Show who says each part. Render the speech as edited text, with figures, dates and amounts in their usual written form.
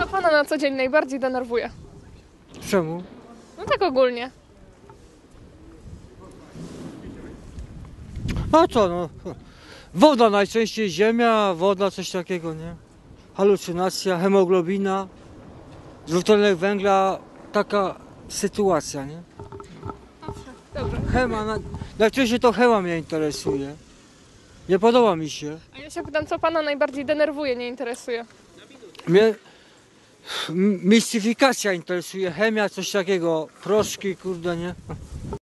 Speaker 1: Co pana na co dzień najbardziej denerwuje?
Speaker 2: Czemu?
Speaker 1: No tak ogólnie.
Speaker 2: A co no? Woda najczęściej, ziemia, woda, coś takiego, nie? Halucynacja, hemoglobina, dwutlenek węgla, taka sytuacja, nie?
Speaker 1: Dobrze.
Speaker 2: Najczęściej to chema mnie interesuje. Nie podoba mi się.
Speaker 1: A ja się pytam, co pana najbardziej denerwuje, nie interesuje?
Speaker 2: Mnie mistyfikacja interesuje, chemia, coś takiego, proszki, kurde, nie?